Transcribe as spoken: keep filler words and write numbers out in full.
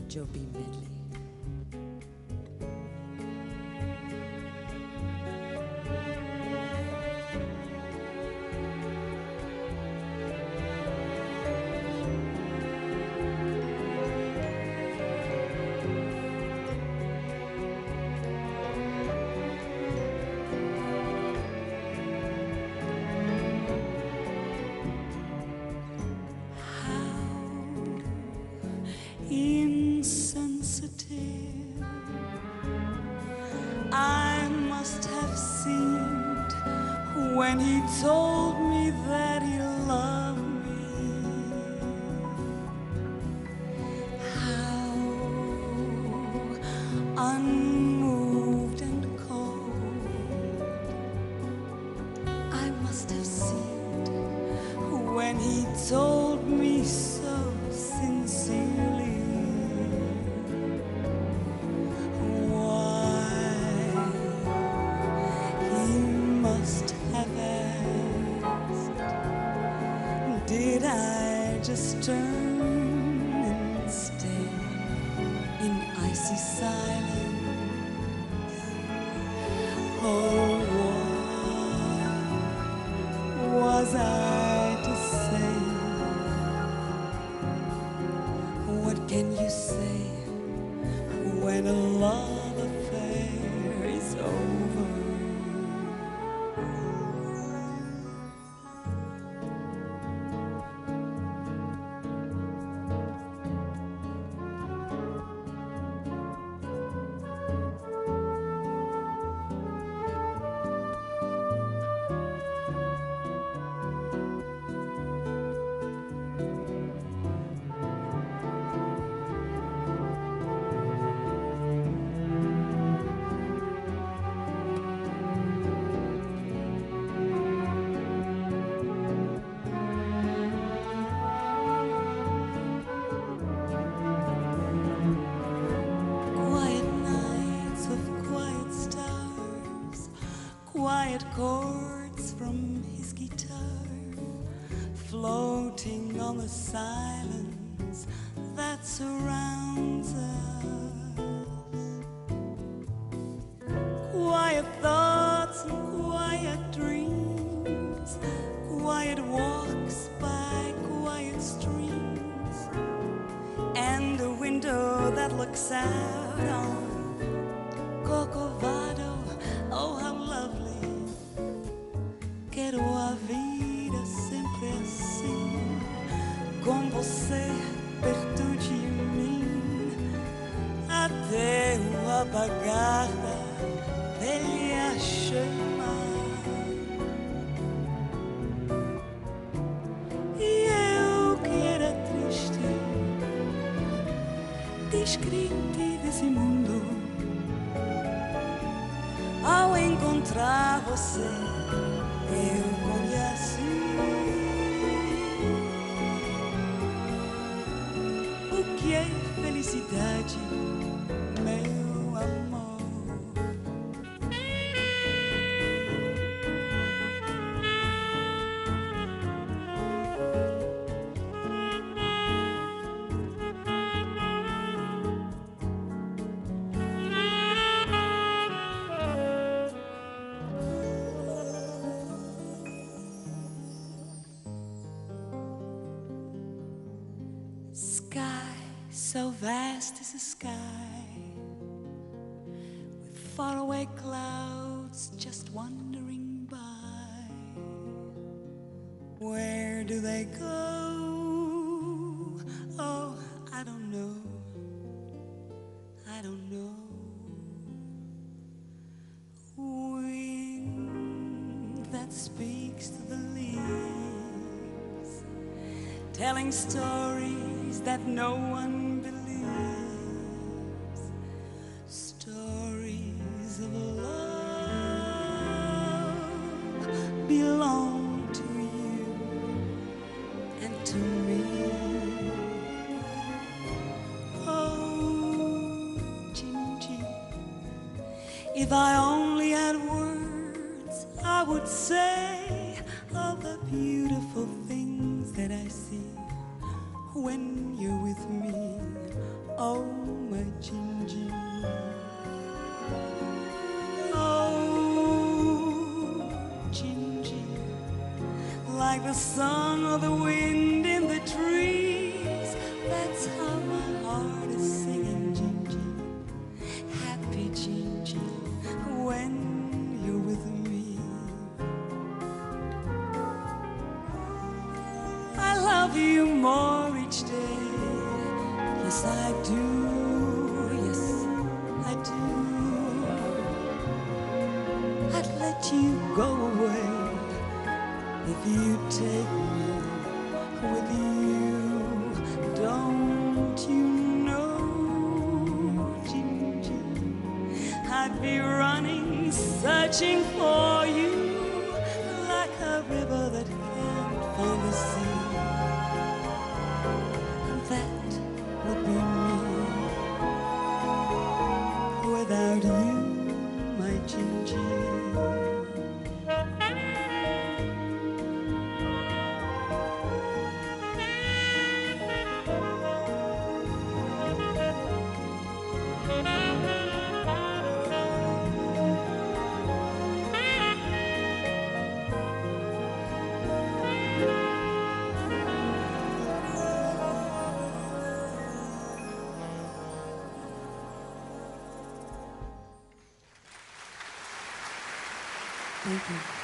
Joby Medley. Insensitive, I must have seemed when he told me that he loved me. How unmoved and cold I must have seemed when he told me so sincerely. Did I just turn and stay in icy silence? Oh, what was I to say? What can you say when a love affair is over? Quiet chords from his guitar floating on the silence that surrounds us. Quiet thoughts and quiet dreams, quiet walks by quiet streams, and a window that looks out on Corcovado. Oh, how lovely. Quero a vida sempre assim, com você perto de mim, até o apagar da velha chama. E eu que era triste, descrente desse mundo, ao encontrar você, eu conheci o que é felicidade, meu amor. Sky, so vast is the sky, with faraway clouds just wandering by. Where do they go? Oh, I don't know, I don't know. Wind that speaks to the leaves, telling stories that no one believes, stories of love belong to you and to me. Oh, Gingy, if I only had words, I would say all the beautiful things that I see when you're with me. Oh, the song of the wind in the trees. That's how my heart is singing, Gingy, happy Gingy, when you're with me. I love you more each day, yes I do, yes I do. I'd let you go away if you take me with you. Don't you know, Gingy, I'd be running, searching for you, like a river that can't find the sea. That would be me without you, my Gingy. Thank you.